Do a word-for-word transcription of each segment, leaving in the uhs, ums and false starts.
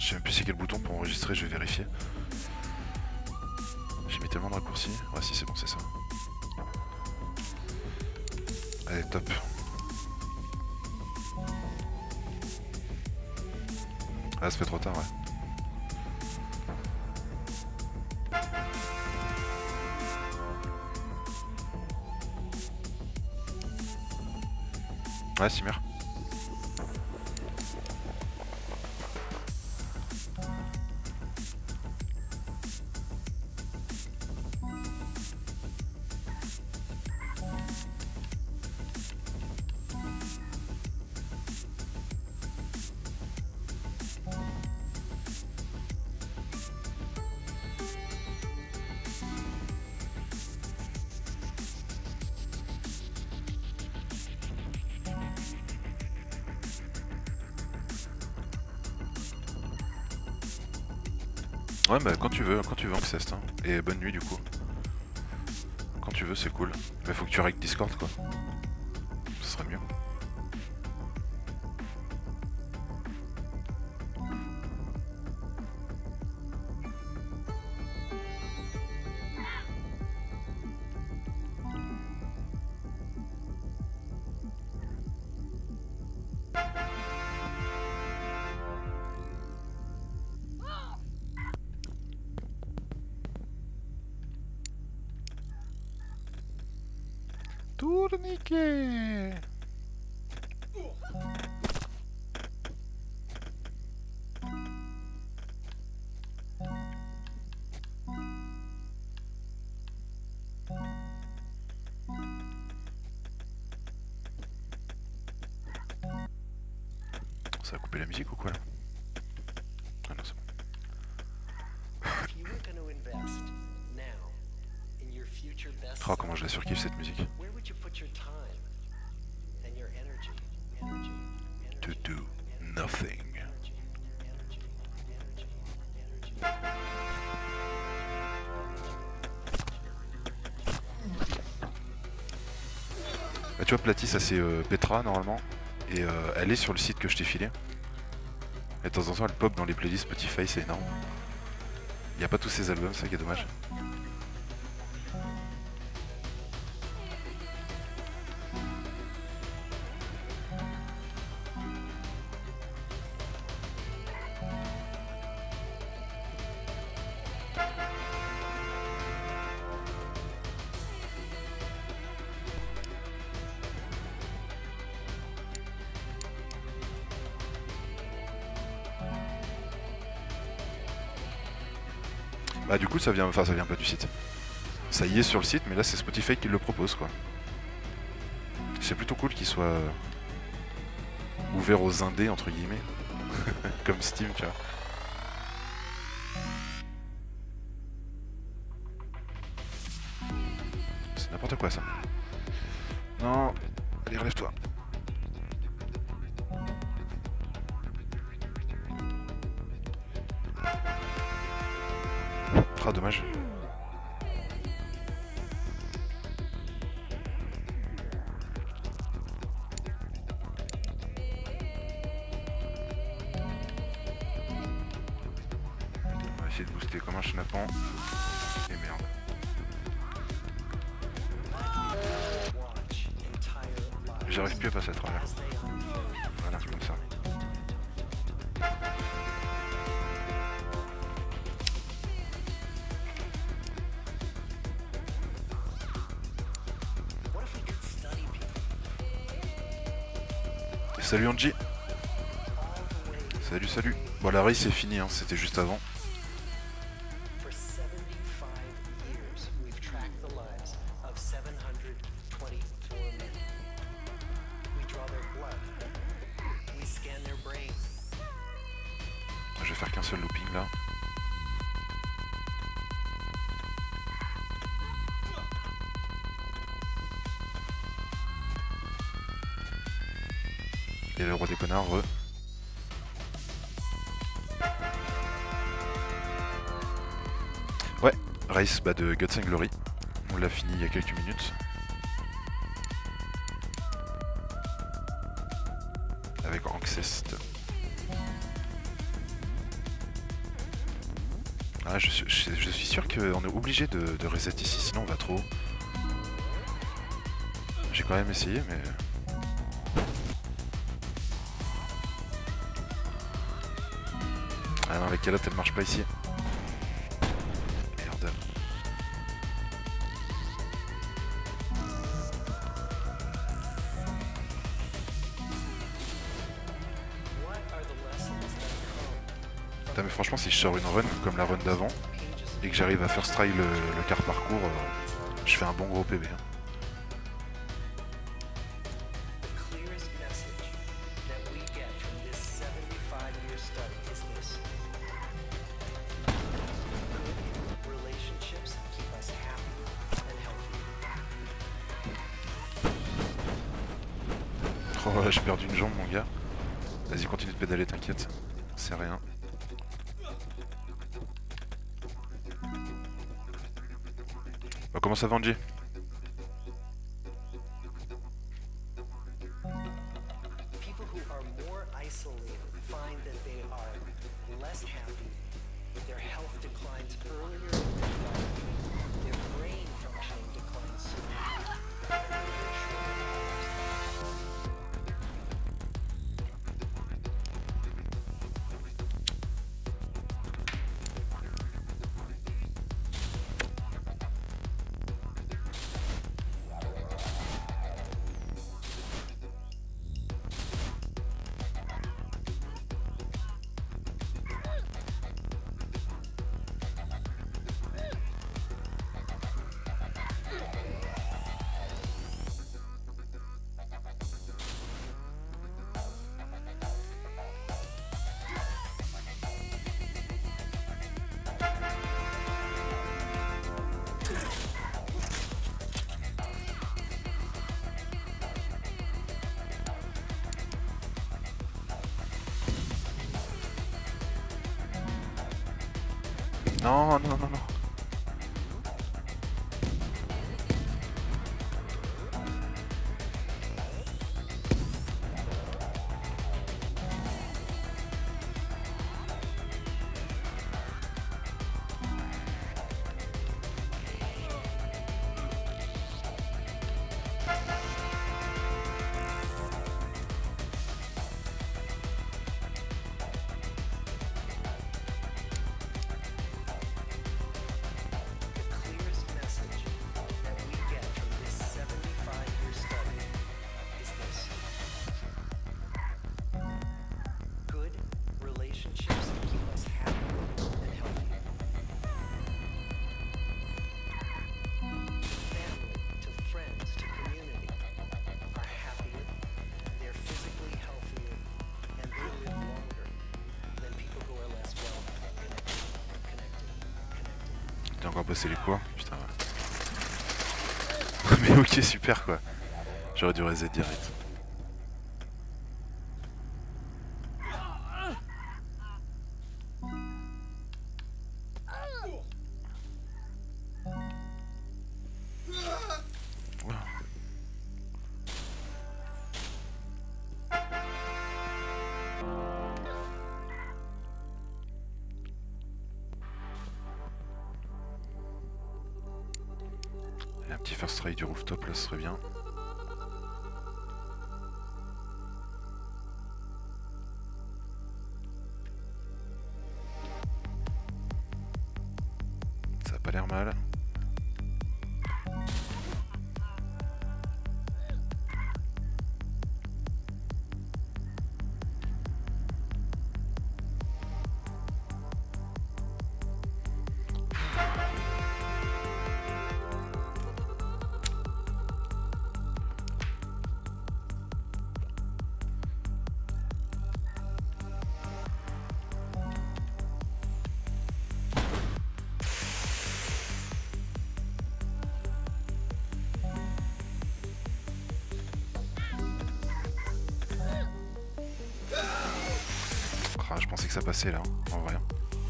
sais même plus c'est quel bouton pour enregistrer, je vais vérifier. J'ai mis tellement de raccourcis. Ouais, si c'est bon, c'est ça. Allez, top. Ah, ça fait trop tard, ouais. Ouais, Simir. Ouais, bah quand tu veux, quand tu veux, Ancest, hein. Et bonne nuit du coup. Quand tu veux, c'est cool. Mais faut que tu règles Discord quoi. Ce serait mieux. Tourniquet. Ça a coupé la musique ou quoi là? Ah non, c'est bon. Oh, comment je la surkiffe cette musique. To do nothing. Bah, tu vois, Platy, ça c'est euh, Petra normalement. Et euh, elle est sur le site que je t'ai filé. Et de temps en temps elle pop dans les playlists Spotify, c'est énorme. Il n'y a pas tous ces albums, c'est ça qui est dommage. Bah du coup ça vient, enfin ça vient pas du site. Ça y est sur le site, mais là c'est Spotify qui le propose quoi. C'est plutôt cool qu'il soit euh, ouvert aux indés entre guillemets, comme Steam tu vois. C'est n'importe quoi ça. Non, allez relève-toi. Ah dommage. On va essayer de booster comme un chenapan. Et merde. J'arrive plus à passer à travers. Voilà, comme ça. Salut Angie. Salut, salut. Bon, la race c'est fini, hein. C'était juste avant. Je vais faire qu'un seul looping là. Et le roi des connards, re. Ouais, race bah, de Guts and Glory. On l'a fini il y a quelques minutes. Avec Ancest. Ah, je, suis, je, je suis sûr qu'on est obligé de, de reset ici, sinon on va trop haut. J'ai quand même essayé, mais... Ah non, la calotte elle marche pas ici. Merde. Putain, mais franchement, si je sors une run comme la run d'avant et que j'arrive à first try le, le quart parcours, euh, je fais un bon gros P B. Hein. Oh là, j'ai perdu une jambe, mon gars. Vas-y, continue de pédaler, t'inquiète. C'est rien. Bah, comment ça va, Angie? Non, non, non, non. T'as encore passé les cours? Putain, ouais. Mais ok, super quoi. J'aurais dû reset direct. Un petit first try du rooftop là, ce serait bien. Ça a pas l'air mal. Ah, je pensais que ça passait là, en vrai.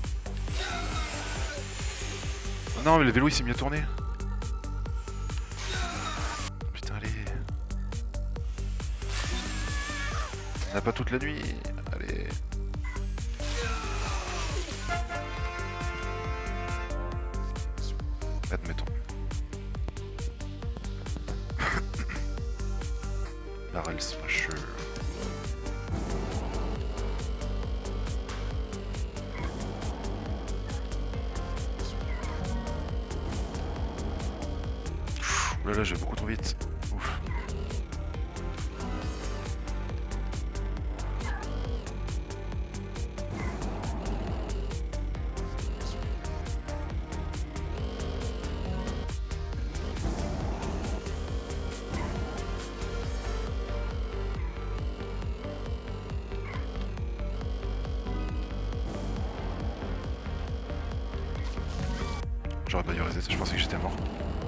Oh non, mais le vélo il s'est mieux tourné. Putain, allez. On n'a pas toute la nuit. Allez. Admettons. Barrel Smasher. Ouh là là, je vais beaucoup trop vite. Ouf. J'aurais pas dû reset, je pensais que j'étais mort.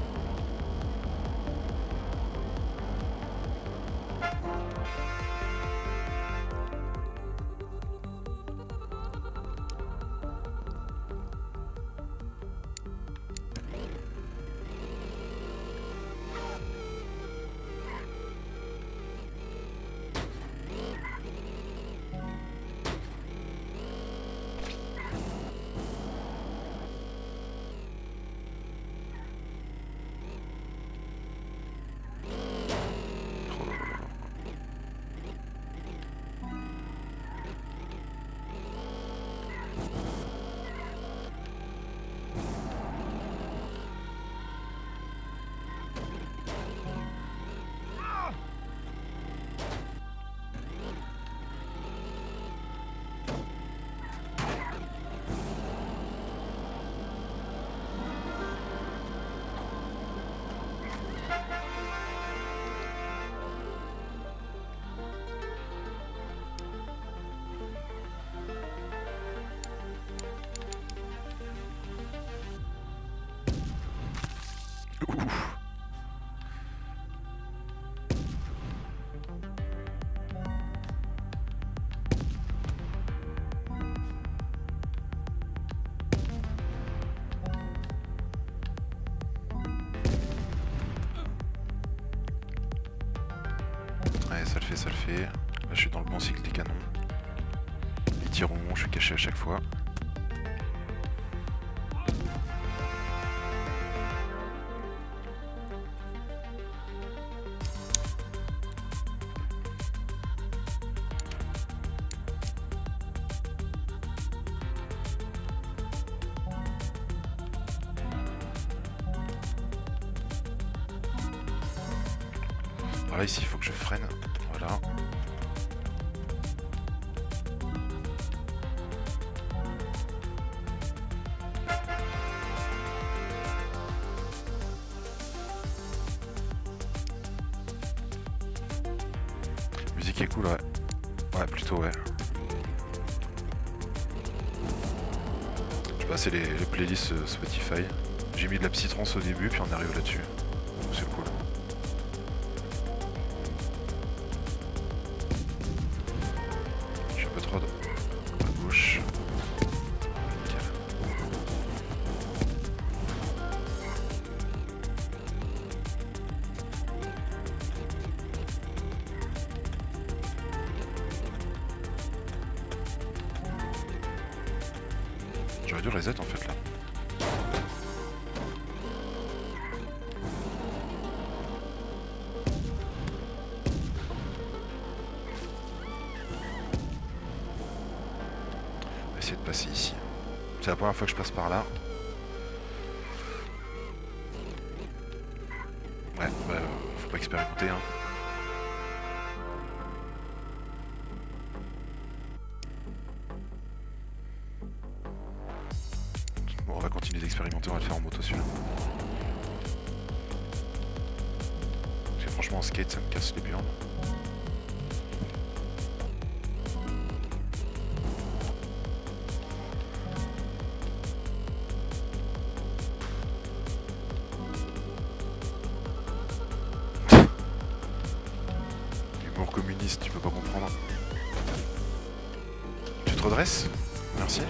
Ouf. Ouais, ça le fait, ça le fait. Là, je suis dans le bon cycle des canons. Les tirons, je suis caché à chaque fois. Là ici il faut que je freine, voilà. Musique est cool, ouais. Ouais, plutôt, ouais. Je sais pas, c'est les, les playlists Spotify. J'ai mis de la psytrance au début, puis on arrive là-dessus. C'est cool. À gauche. Nickel. J'aurais dû reset en fait là. De passer ici. C'est la première fois que je passe par là. Ouais, bah, faut pas expérimenter, hein. Bon, on va continuer d'expérimenter, on va le faire en moto celui-là. Parce que franchement en skate ça me casse les burnes. Communiste, tu peux pas comprendre. Tu te redresses? Merci.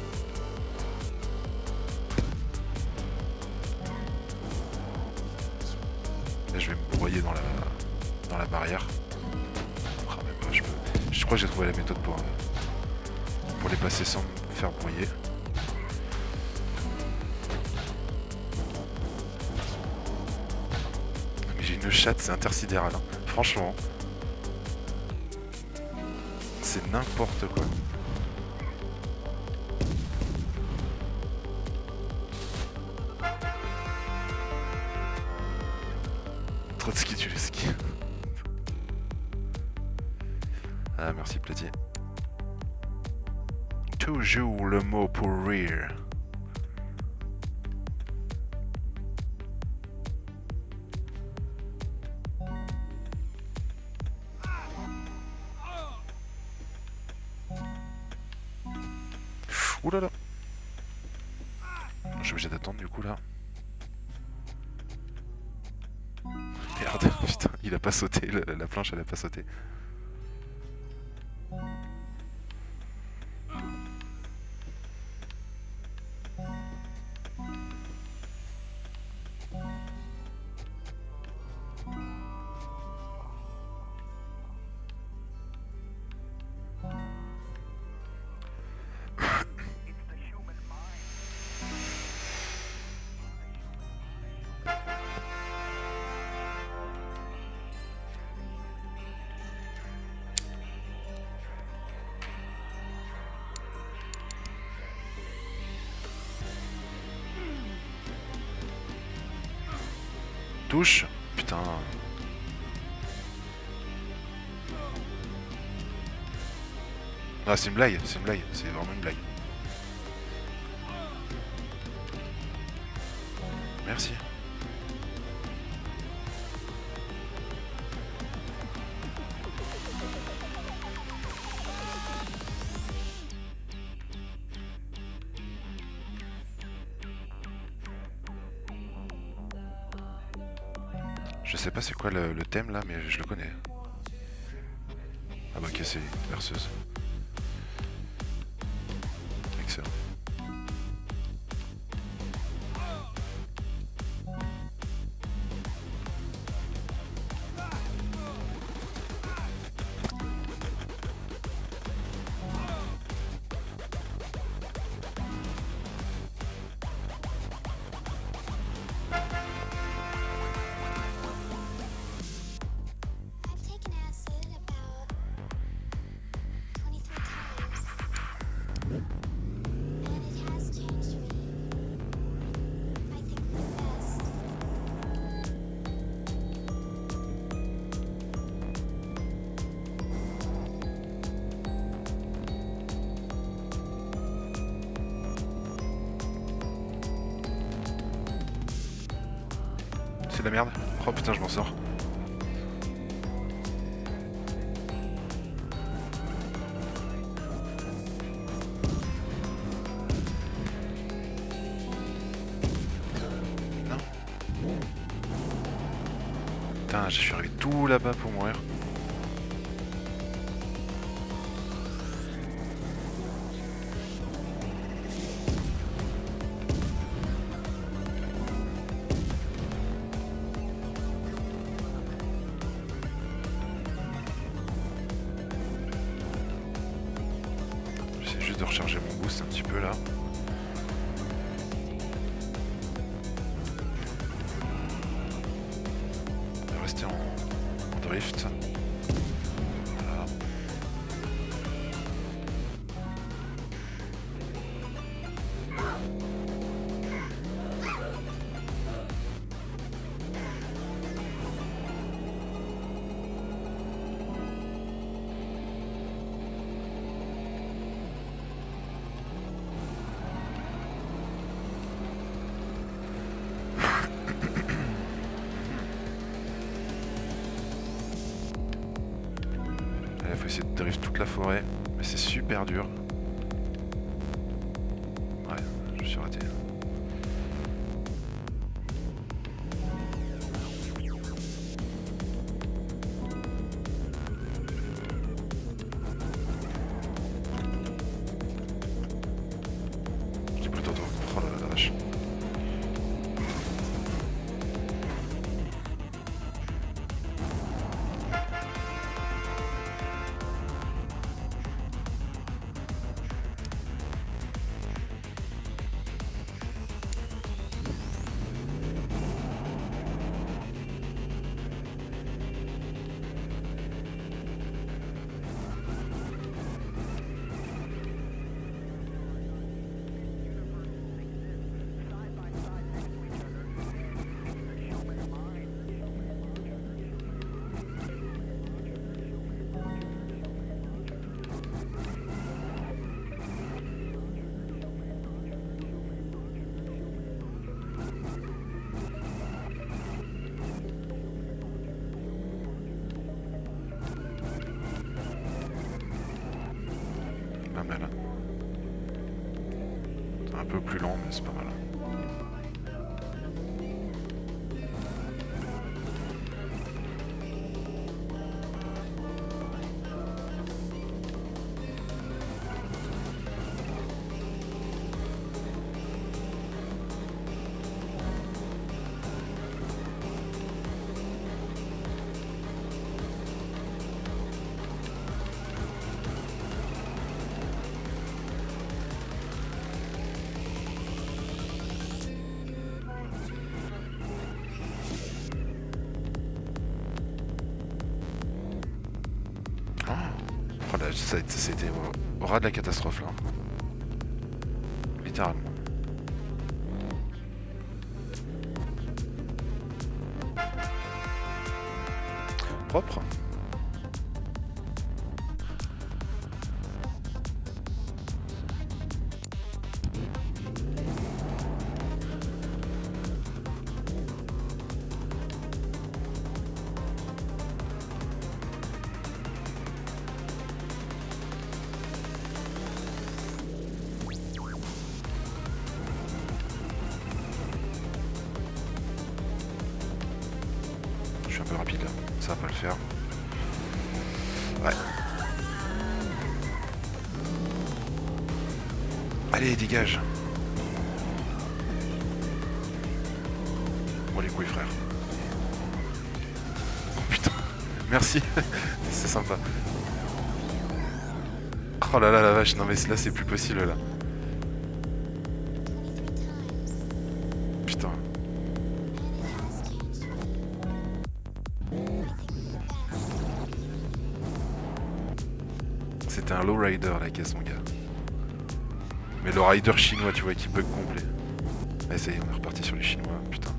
Là, je vais me broyer dans la dans la barrière. Ah, même pas, je, peux... je crois que j'ai trouvé la méthode pour pour les passer sans me faire broyer. le chat c'est intersidéral. Hein. Franchement. C'est n'importe quoi. Trotsky tu le ski. Ah merci Platier. Toujours le mot pour rire. Ouh là là. Je suis obligé d'attendre du coup là. Merde, putain, il a pas sauté, la, la planche elle a pas sauté. Touche. Putain. Ah c'est une blague, c'est une blague, c'est vraiment une blague. Merci. Je sais pas c'est quoi le, le thème là, mais je le connais. Ah bah ok, c'est berceuse. Excellent. C'est de la merde. Oh putain, je m'en sors. Non. Putain, je suis arrivé tout là-bas pour mourir. De recharger mon boost un petit peu là. On va rester en, en drift. Voilà. Il faut essayer de drift toute la forêt, mais c'est super dur. Ouais, je suis raté. Je dis plutôt toi. Oh là là, la vache. pas mal. C'est un peu plus lent, mais c'est pas mal. Oh là, c'était au, au ras de la catastrophe là. Littéralement. Propre. Je suis un peu rapide là, ça va pas le faire. Ouais. Allez, dégage. Bon les couilles frère. Oh putain, merci, c'est sympa. Oh là là la vache, non mais là c'est plus possible là. Putain. C'était un lowrider la caisse mon gars. Mais le rider chinois tu vois qui bug complet. Ouais ça y est, on est reparti sur les chinois, putain.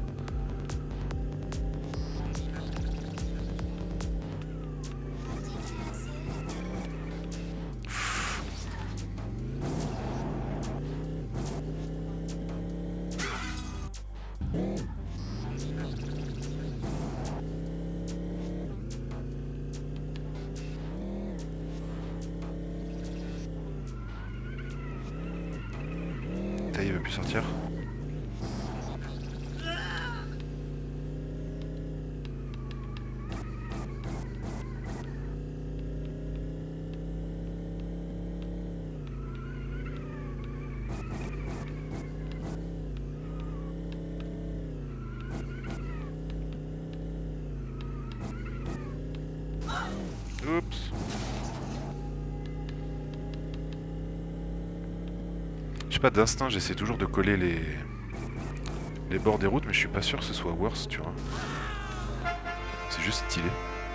Il veut plus sortir. Oups. Je sais pas, d'instinct, j'essaie toujours de coller les... les bords des routes, mais je suis pas sûr que ce soit worse, tu vois. C'est juste stylé.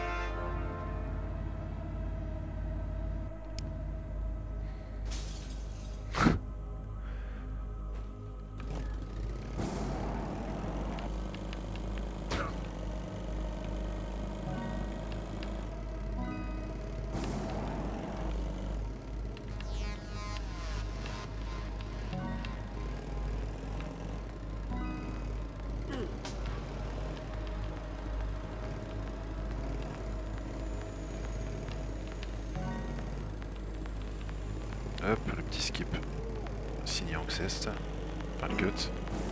Hop, le petit skip signé en Xest, enfin le cut.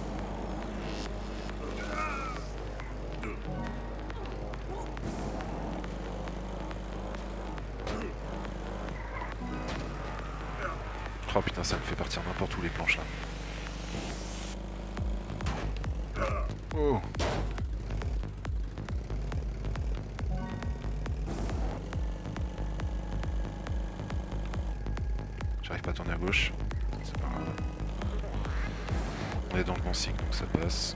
Oh putain, ça me fait partir n'importe où les planches là. Oh. J'arrive pas à tourner à gauche, c'est pas grave. On est dans le bon signe donc ça passe.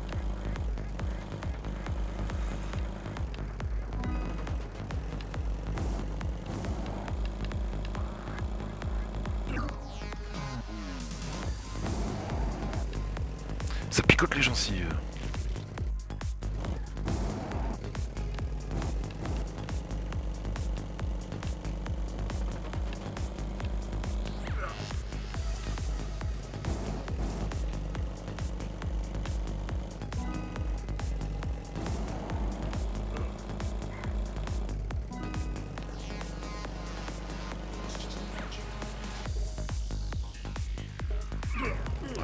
Ça picote les gencives.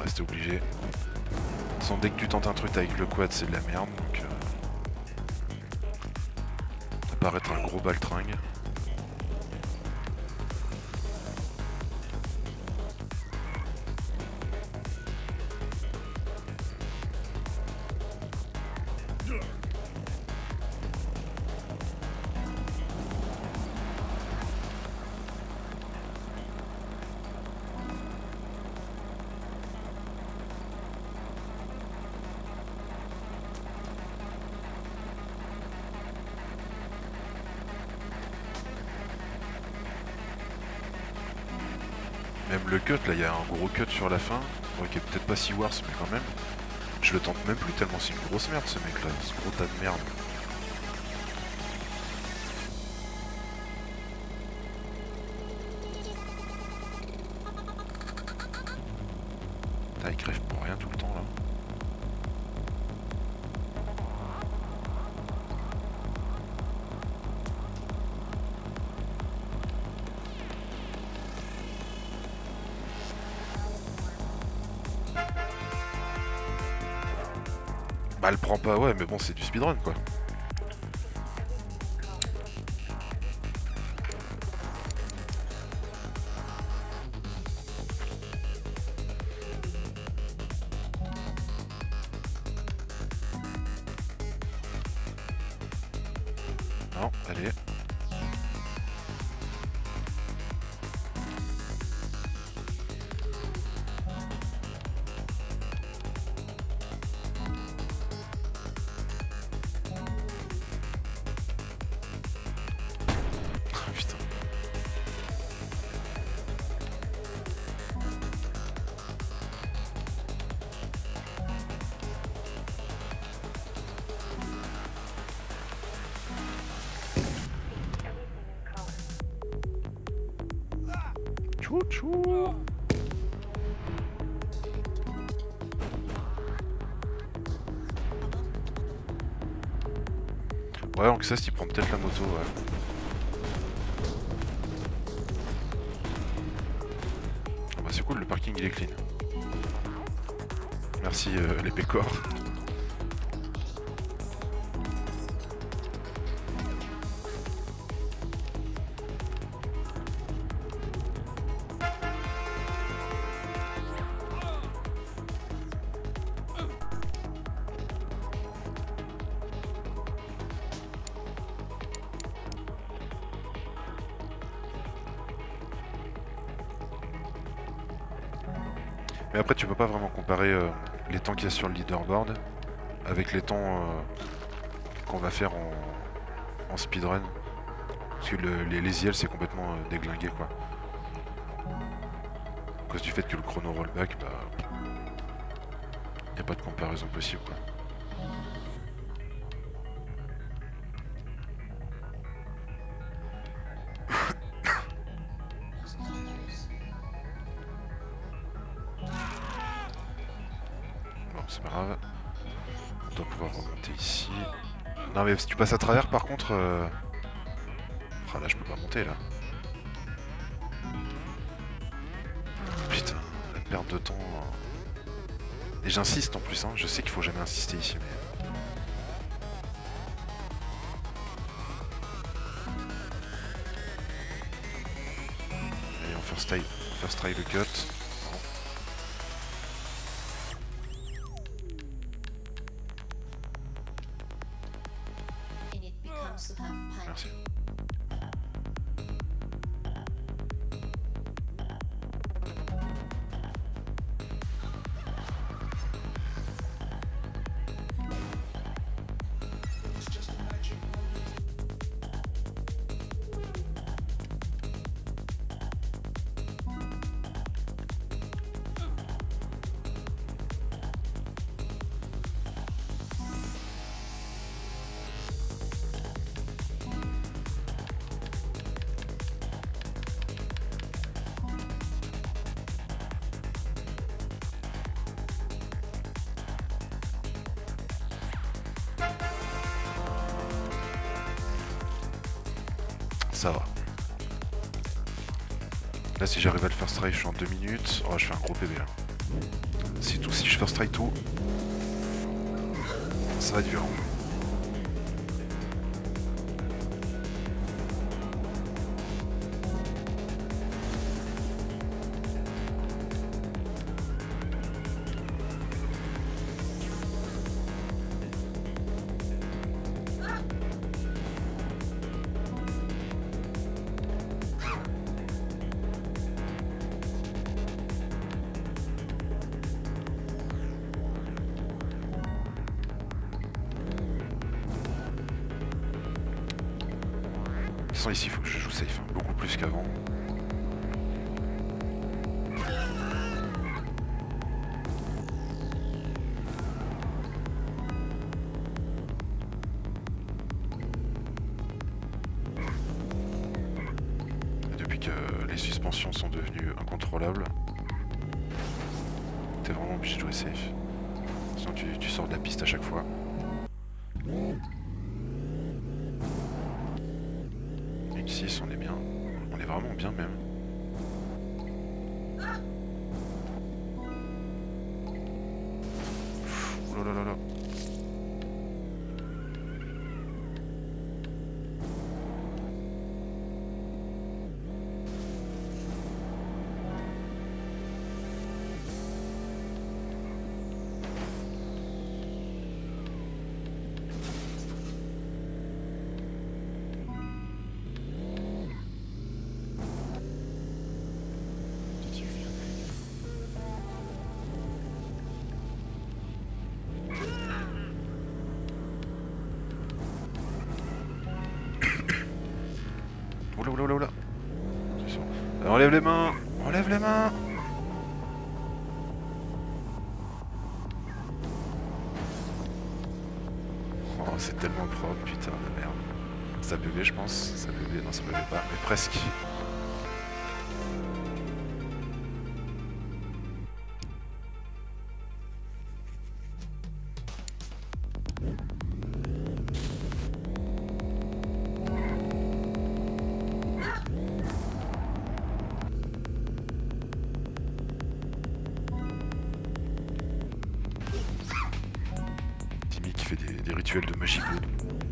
Ouais, c'était obligé. De toute façon, dès que tu tentes un truc avec le quad, c'est de la merde, donc... Euh... Ça va paraître un gros baltringue. Même le cut, là, il y a un gros cut sur la fin, bon, qui est peut-être pas si worse, mais quand même. Je le tente même plus tellement c'est une grosse merde ce mec là, ce gros tas de merde. Putain, il crève pour rien tout le temps là. Bah elle prend pas, ouais, mais bon c'est du speedrun quoi. Non, allez. Putain. Tchou tchou. Ouais, donc ça, il prend peut-être la moto, ouais. Ah bah c'est cool, le parking il est clean. Merci euh, les pécores. Mais après tu peux pas vraiment comparer euh, les temps qu'il y a sur le leaderboard avec les temps euh, qu'on va faire en, en speedrun. Parce que le, les, les I L c'est complètement euh, déglingué quoi. À cause du fait que le chrono rollback, bah... y a pas de comparaison possible quoi. C'est pas grave. On doit pouvoir remonter ici. Non mais si tu passes à travers par contre... Euh... Ah là je peux pas monter là. Putain, la perte de temps... Et j'insiste en plus, hein. Je sais qu'il faut jamais insister ici mais... Allez on first try, first try le cut. Merci. Ça va. Là si j'arrive à le faire try je suis en deux minutes. Oh je fais un gros P B là. Si tout, si je first try tout, ça va être violent. Ici, il faut que je joue safe, hein, beaucoup plus qu'avant. Depuis que les suspensions sont devenues incontrôlables, t'es vraiment obligé de jouer safe. Sinon tu, tu sors de la piste à chaque fois. On est bien, on est vraiment bien même. Oh là là là là. Oula oula oula oula. Enlève les mains. Enlève les mains. Oh c'est tellement propre, putain de merde. Ça bébé je pense. Ça bébé, non ça bébé pas, mais presque. Des, des rituels de magie bleue.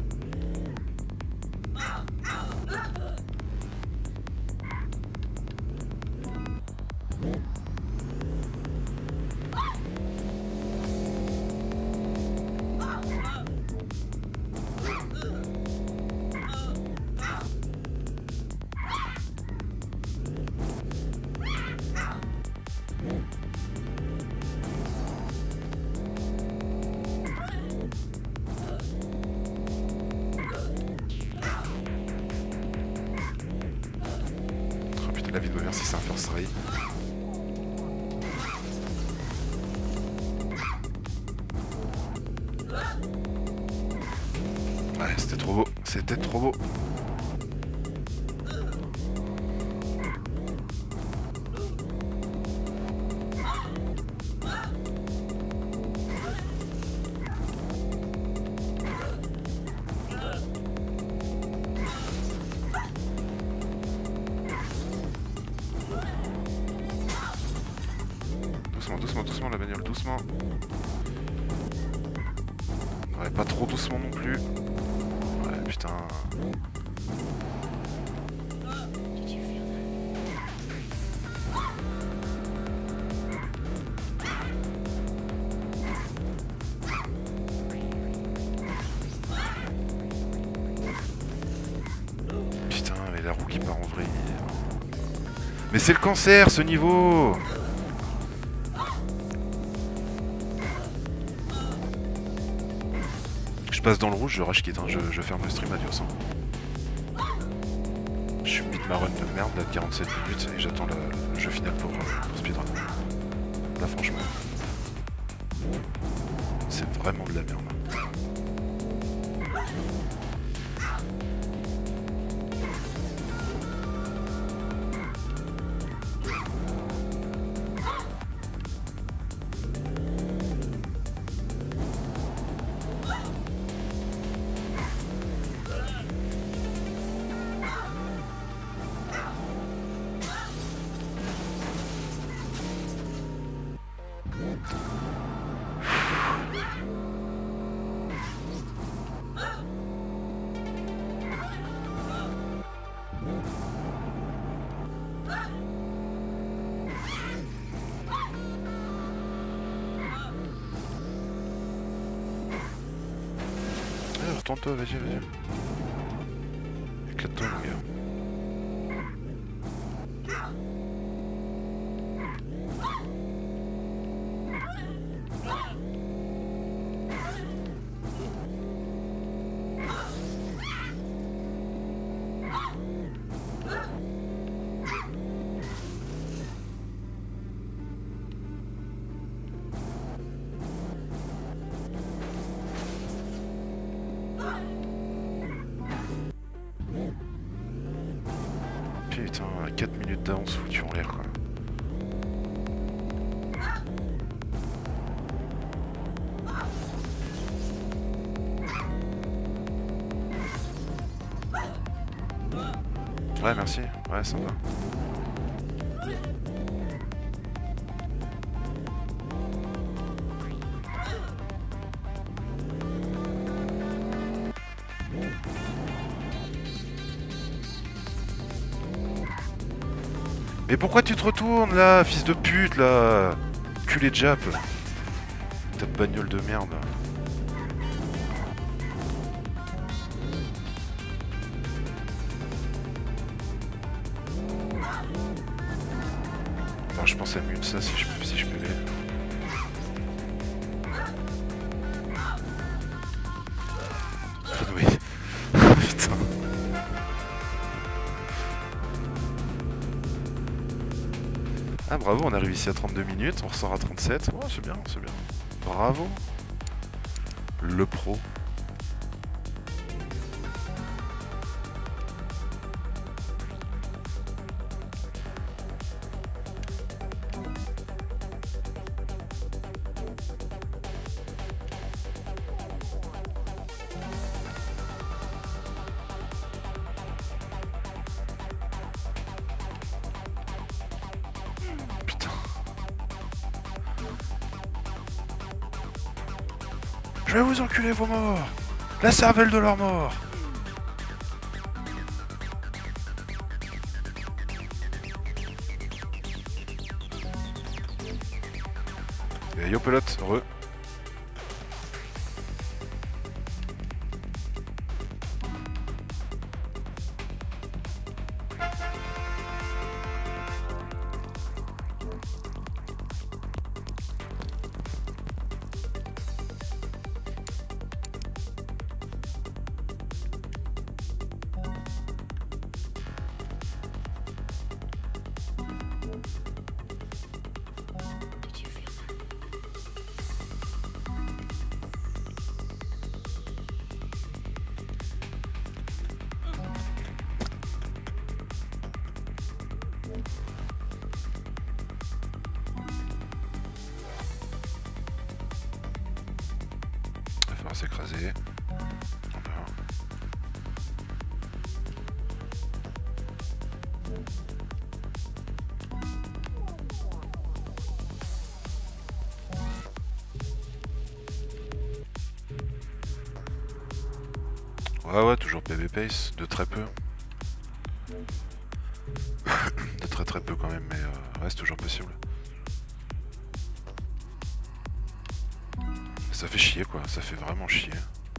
La vie de ma mère si c'est un first try. Ouais, c'était trop beau, c'était trop beau. Doucement, doucement, la bagnole, doucement. Ouais, pas trop doucement non plus. Ouais, putain. Putain, mais la roue qui part en vrille. Mais c'est le cancer, ce niveau! Je passe dans le rouge, je rage quitte, hein. je, je ferme le stream, adios. Hein. Je suis mid ma run de merde là de quarante-sept minutes et j'attends le, le jeu final pour, pour speedrun. Là franchement, c'est vraiment de la merde. contente-toi, vas-y, vas-y. Éclate-toi, mon gars. Putain, quatre minutes d'avance foutu en l'air, quoi. Ouais, merci. Ouais, sympa. Mais pourquoi tu te retournes là, fils de pute là? Culé de Jap. Ta bagnole de merde. Attends, je pense à mieux de ça si je, si je pouvais. Oui. Putain. Ah bravo, on arrive ici à trente-deux minutes, on ressort à trente-sept. Oh, c'est bien, c'est bien. Bravo. Le pro. Je vais vous enculer vos morts. La cervelle de leur mort. Et yo pelote, re. Il va falloir s'écraser. Ouais ouais, toujours P V pace, de très peu. De très très peu quand même, mais euh, ouais, c'est toujours possible. Ça fait chier quoi, ça fait vraiment chier.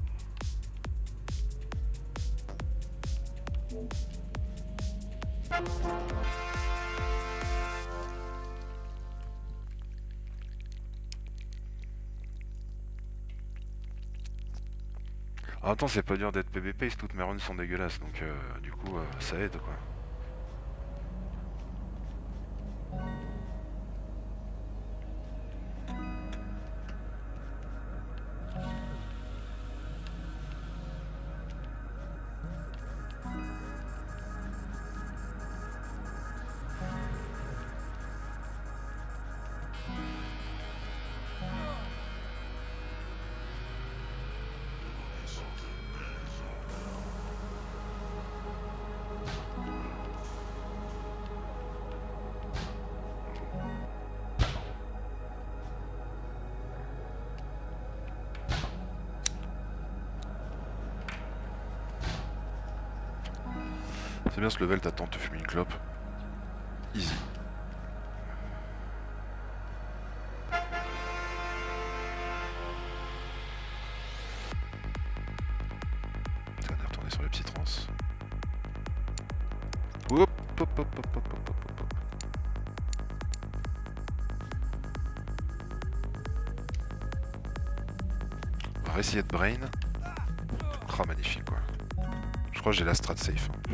En même temps, c'est pas dur d'être P V P, toutes mes runs sont dégueulasses, donc euh, du coup, euh, ça aide quoi. C'est bien ce level, t'attends, te fumer une clope. Easy. sur le petit trans. Hop, hop, hop, hop, hop, hop, hop, hop. On va réessayer de brain. Oh, magnifique quoi. Je crois que j'ai la strat safe. Hein.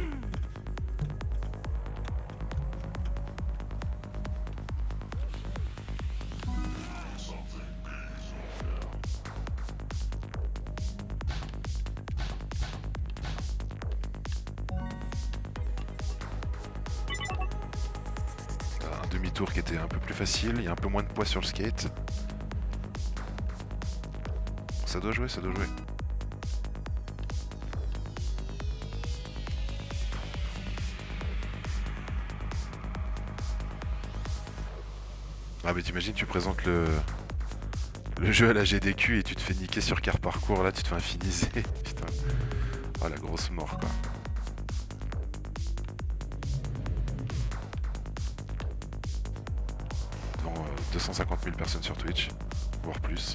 Un demi-tour qui était un peu plus facile, il y a un peu moins de poids sur le skate. Ça doit jouer, ça doit jouer. Ah mais t'imagines, tu présentes le, le jeu à la G D Q et tu te fais niquer sur car parcours, là tu te fais infiniser. Putain. Oh la grosse mort quoi. Devant euh, deux cent cinquante mille personnes sur Twitch, voire plus.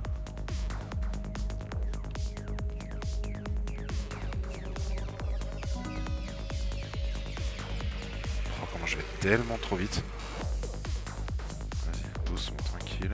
Oh comment je vais tellement trop vite. Doucement, tranquille.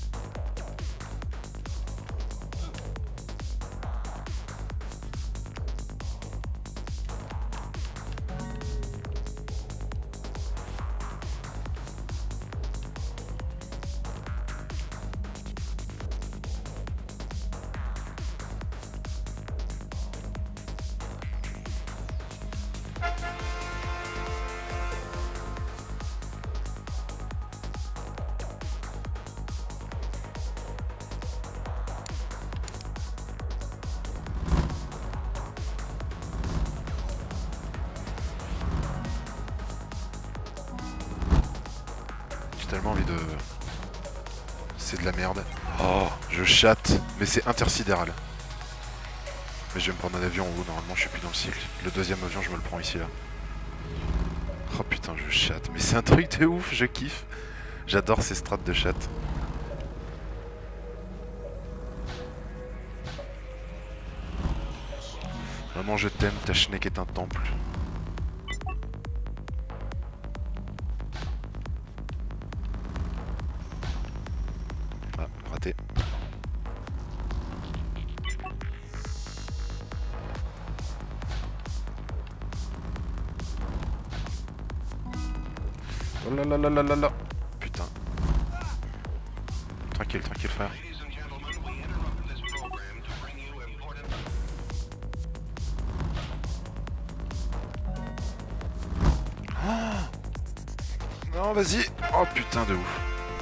J'ai tellement envie de... C'est de la merde. Oh, je chatte, mais c'est intersidéral. Mais je vais me prendre un avion en haut, normalement je suis plus dans le cycle. Le deuxième avion, je me le prends ici, là. Oh putain, je chatte, mais c'est un truc de ouf, je kiffe. J'adore ces strates de chatte. Maman, je t'aime, ta schneck est un temple. Ah, raté. Oh là là là là là là. Putain. Tranquille, tranquille frère. Oh non, vas-y. Oh putain de ouf.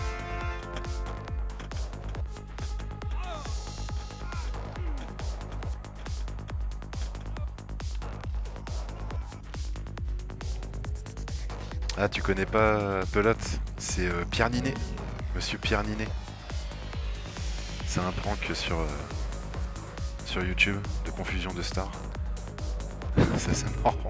Ah, tu connais pas Pelote? C'est euh, Pierre Ninet. Monsieur Pierre Ninet. C'est un prank sur, euh, sur YouTube de confusion de stars. Ça, c'est marrant.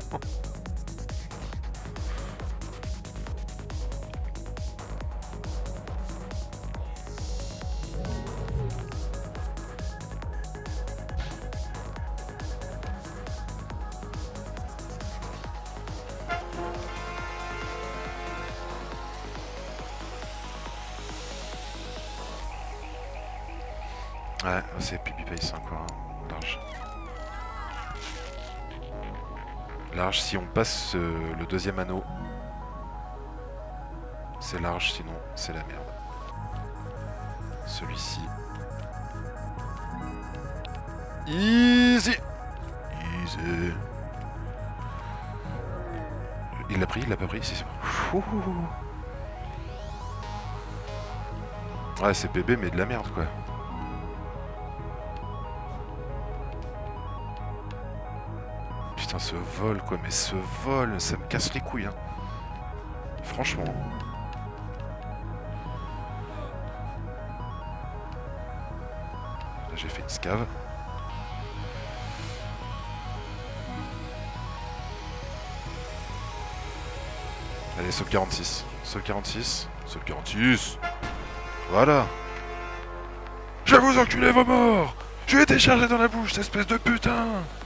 Ouais, c'est Pipi Pace encore, hein. Large. Large, si on passe euh, le deuxième anneau, c'est large, sinon c'est la merde. Celui-ci. Easy! Easy. Il l'a pris, il l'a pas pris, si c'est bon. Ouais, c'est P B, mais de la merde, quoi. Putain, ce vol, quoi, mais ce vol, ça me casse les couilles, hein. Franchement. Là, j'ai fait une scave. Allez, sauf quarante-six. Sauf quarante-six. Sauf quarante-six. Voilà. Je vais vous enculer vos morts. Je vais télécharger dans la bouche, cette espèce de putain.